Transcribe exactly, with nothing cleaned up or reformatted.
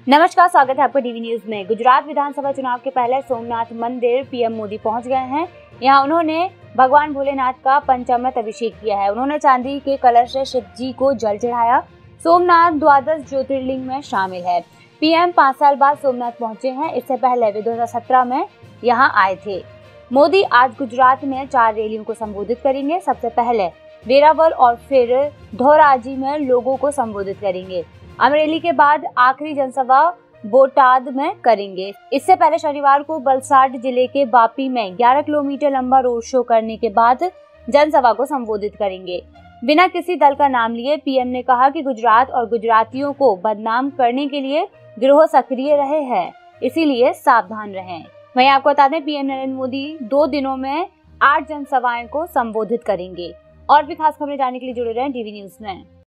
नमस्कार, स्वागत है आपका टीवी न्यूज में। गुजरात विधानसभा चुनाव के पहले सोमनाथ मंदिर पीएम मोदी पहुंच गए हैं। यहां उन्होंने भगवान भोलेनाथ का पंचामृत अभिषेक किया है। उन्होंने चांदी के कलश से शिव जी को जल चढ़ाया। सोमनाथ द्वादश ज्योतिर्लिंग में शामिल है। पीएम पाँच साल बाद सोमनाथ पहुंचे हैं। इससे पहले वे दो हजार सत्रह में यहाँ आए थे। मोदी आज गुजरात में चार रैलियों को संबोधित करेंगे। सबसे पहले वेरावल और फिर धोराजी में लोगों को संबोधित करेंगे। अमरेली के बाद आखिरी जनसभा बोटाद में करेंगे। इससे पहले शनिवार को वलसाड जिले के बापी में ग्यारह किलोमीटर लंबा रोड शो करने के बाद जनसभा को संबोधित करेंगे। बिना किसी दल का नाम लिए पीएम ने कहा कि गुजरात और गुजरातियों को बदनाम करने के लिए गिरोह सक्रिय रहे हैं, इसीलिए सावधान रहें। वहीं आपको बता दें, पीएम नरेंद्र मोदी दो दिनों में आठ जनसभाएं को संबोधित करेंगे। और भी खास खबरें जानने के लिए जुड़े रहें टीवी न्यूज में।